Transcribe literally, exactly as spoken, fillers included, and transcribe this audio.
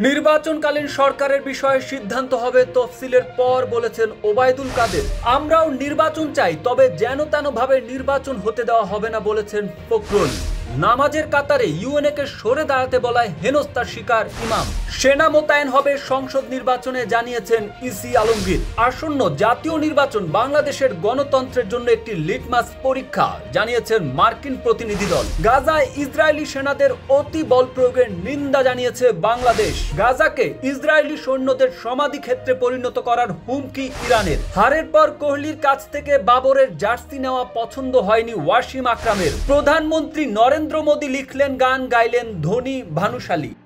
নির্বাচনকালীন সরকারের বিষয়ে সিদ্ধান্ত হবে তফসিলের পর বলেছেন ওবায়দুল কাদের। আমরাও নির্বাচন চাই, তবে যেন তেন ভাবে নির্বাচন হতে দেওয়া হবে না বলেছেন ফখরুল। নামাজের কাতারে ইউএনএকে সরে দাঁড়াতে বলায় হেনস্থার শিকার ইমাম। সেনা মোতায়েন হবে সংসদ নির্বাচনে জানিয়েছেন ইসি আলমগীর। আসন্ন জাতীয় নির্বাচন বাংলাদেশের গণতন্ত্রের জন্য একটি লিটমাস পরীক্ষা জানিয়েছেন মার্কিন প্রতিনিধি দল। গাজায় ইসরায়েলি সেনাদের অতি বল প্রয়োগের নিন্দা জানিয়েছে বাংলাদেশ। গাজাকে ইসরায়েলি সৈন্যদের সমাধি ক্ষেত্রে পরিণত করার হুমকি ইরানের। হারের পর কোহলির কাছ থেকে বাবরের জার্সি নেওয়া পছন্দ হয়নি ওয়াসিম আকরামের। প্রধানমন্ত্রী নরেন্দ্র মোদী লিখলেন গান, গাইলেন ধোনি ভানুশালী।